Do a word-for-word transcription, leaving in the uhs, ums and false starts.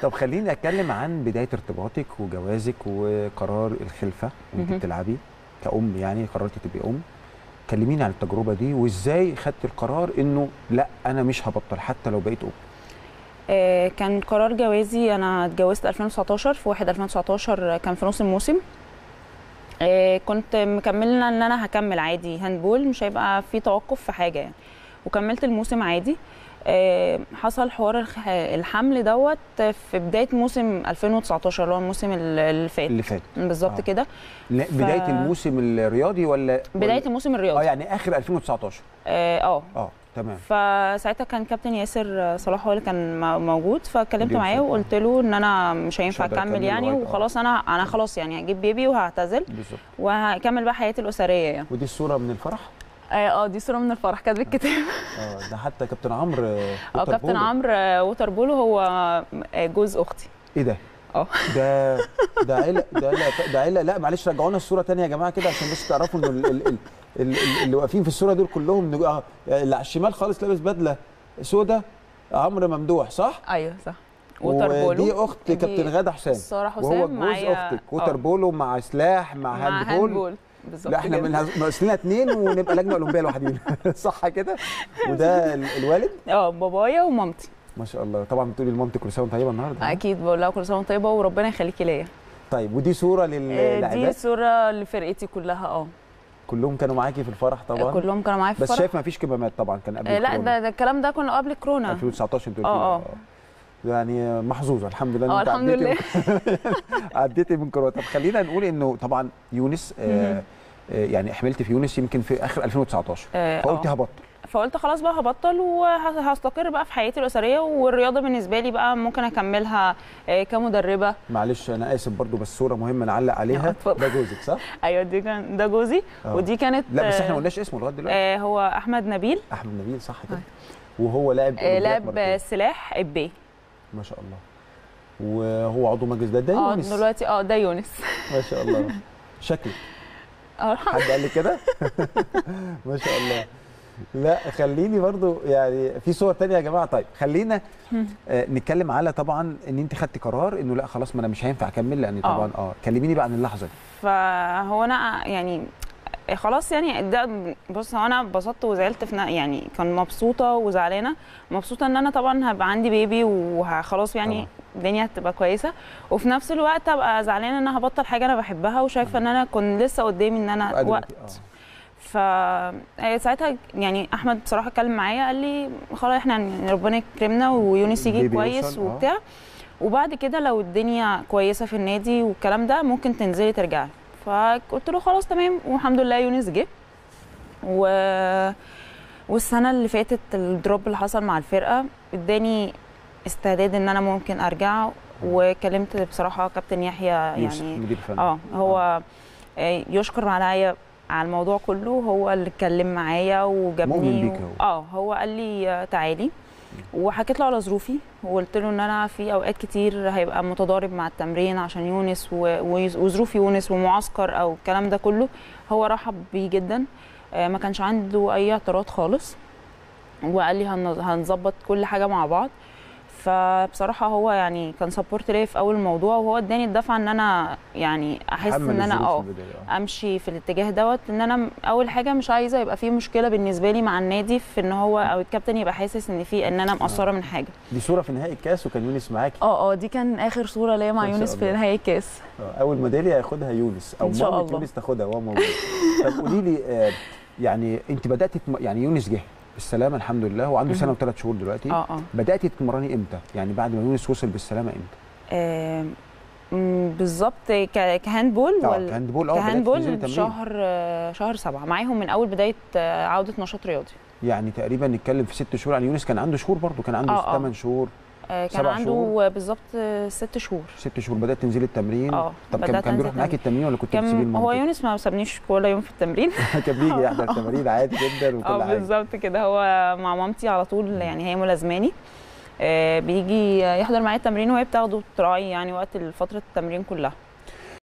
طب خليني اتكلم عن بدايه ارتباطك وجوازك وقرار الخلفه وانت بتلعبي كأم، يعني قررتي تبقي ام. كلميني عن التجربه دي وازاي خدتي القرار انه لا انا مش هبطل حتى لو بقيت ام. آه كان قرار جوازي، انا اتجوزت ألفين وتسعتاشر، في واحد ألفين وتسعتاشر كان في نص الموسم. آه كنت مكمله ان انا هكمل عادي هاندبول، مش هيبقى في توقف في حاجه يعني، وكملت الموسم عادي. آه حصل حوار الحمل دوت في بدايه موسم ألفين وتسعتاشر اللي هو الموسم اللي فات اللي فات بالظبط آه. كده. ف... بدايه الموسم الرياضي ولا بدايه ولا... الموسم الرياضي اه يعني اخر ألفين وتسعتاشر. اه اه, آه. تمام. فساعتها كان كابتن ياسر صلاح هو اللي كان موجود، فكلمت معاه وقلت له ان انا مش هينفع اكمل يعني، وخلاص انا انا خلاص يعني هجيب بيبي وهعتزل وهكمل بقى حياتي الاسريه يعني. ودي الصوره من الفرح؟ اه دي صوره من الفرح كانت بالكتاب. اه ده حتى كابتن عمرو اه كابتن عمرو ووتر بولو هو جوز اختي. ايه ده؟ اه ده ده عيله ده ده عيله. لا معلش رجعونا الصوره ثانيه يا جماعه كده عشان بس تعرفوا ان ال ال ال اللي واقفين في الصوره دول كلهم اللي على الشمال خالص لابس بدله سودا عمرو ممدوح صح؟ ايوه صح. ووتر بولو ودي اخت كابتن غاده حسام، ساره حسام، وهو جوز اختك. ووتر بولو مع سلاح مع, مع هاندبول. بالظبط. لا احنا من ناقص لنا اثنين ونبقى لجنه اولمبيه لوحدين. صح كده؟ وده الوالد؟ اه بابايا ومامتي. ما شاء الله. طبعا بتقولي لمامتك كل سنه وانت طيبه النهارده. اكيد بقول لها كل سنه وانت طيبه وربنا يخليكي ليا. طيب ودي صوره للاعبات؟ دي صوره لفرقتي كلها. اه كلهم كانوا معاكي في الفرح طبعا؟ كلهم كانوا معايا في الفرح. بس شايف ما فيش كمامات طبعا، كان قبل الكورونا. لا ده, ده الكلام ده كنا قبل الكورونا ألفين وتسعتاشر بتقولي. اه اه يعني محظوظه الحمد لله. اه الحمد لله. عديتي من كورونا. طب خلينا نقول انه طبعا يونس آه يعني حملت في يونس يمكن في اخر ألفين وتسعتاشر، فقلتي هبطل. فقلت خلاص بقى هبطل وهستقر بقى في حياتي الاسريه، والرياضه بالنسبه لي بقى ممكن اكملها كمدربه. معلش انا اسف برضو بس صوره مهمه نعلق عليها. ده جوزك صح؟ ايوه دي كان ده جوزي. أوه. ودي كانت لا بس احنا ما قلناش اسمه لغايه دلوقتي. آه هو احمد نبيل. احمد نبيل صح كده. وهو لاعب آه لاعب سلاح ابي. ما شاء الله. وهو عضو مجلس ده ده يونس. اه دلوقتي اه ده يونس. ما شاء الله. شكلك اه حد قال لي كده؟ ما شاء الله. لا خليني برضو يعني في صور تانية يا جماعه. طيب خلينا آه نتكلم على طبعا ان انت خدتي قرار انه لا خلاص ما انا مش هينفع اكمل لان طبعا اه, آه. كلميني بقى عن اللحظه دي. فهو انا يعني خلاص يعني ده بص هو انا اتبسطت وزعلت في يعني كان مبسوطه وزعلانه. مبسوطه ان انا طبعا هبقى عندي بيبي وخلاص يعني الدنيا هتبقى كويسه، وفي نفس الوقت ابقى زعلانه ان انا هبطل حاجه انا بحبها وشايفه ان انا كنت لسه قدامي ان انا وقت. فساعتها يعني احمد بصراحه اتكلم معايا قال لي خلاص احنا ربنا يكرمنا ويونس يجي كويس وبتاع، وبعد كده لو الدنيا كويسه في النادي والكلام ده ممكن تنزلي ترجعي. فقلت له خلاص تمام، والحمد لله يونس جه. و... والسنه اللي فاتت الدروب اللي حصل مع الفرقه اداني استعداد ان انا ممكن ارجع، وكلمت بصراحه كابتن يحيى يعني مدير فني. اه هو آه. يشكر عليا على الموضوع كله، هو اللي اتكلم معايا وجابني و... اه هو قال لي تعالي، وحكيت له على ظروفي وقلت له ان انا في اوقات كتير هيبقى متضارب مع التمرين عشان يونس وظروف يونس ومعسكر او الكلام ده كله. هو رحب بيه جدا، ما كانش عنده اي اعتراض خالص، وقال لي هنظبط كل حاجه مع بعض. فبصراحه هو يعني كان سبورت ليا في اول الموضوع، وهو اداني الدفعه ان انا يعني احس ان انا اه امشي في الاتجاه دوت، ان انا اول حاجه مش عايزه يبقى في مشكله بالنسبه لي مع النادي في ان هو او الكابتن يبقى حاسس ان في ان انا مقصره من حاجه. دي صوره في نهائي الكاس وكان يونس معاكي. اه اه دي كان اخر صوره ليا مع يونس في نهائي الكاس. اول ميداليه هياخدها يونس او مامة يونس تاخدها وهو موجود. طب قولي لي آه يعني انت بداتي يعني يونس جه بالسلامه الحمد لله، هو عنده سنه وثلاث شهور دلوقتي. اه اه بداتي تتمرني امتى؟ يعني بعد ما يونس وصل بالسلامه امتى؟ آه بالظبط كهاندبول ولا كهاندبول اه كهاندبول شهر شهر سبعة معاهم من اول بدايه عوده نشاط رياضي. يعني تقريبا نتكلم في ست شهور. يعني يونس كان عنده شهور برضه، كان عنده ثمان شهور آه كان عنده بالظبط ست شهور. ست شهور بدات تنزلي التمرين. اه طب كان كان بيروح معاكي التمرين ولا كنت بتسيبيه لمامتك؟ هو يونس ما سابنيش ولا يوم في التمرين. كان بيجي يحضر التمارين عادي جدا وكل حاجه. اه بالظبط كده، هو مع مامتي على طول يعني هي ملازماني. آه بيجي يحضر معايا التمرين وهي بتاخده تراعي يعني وقت فتره التمرين كلها.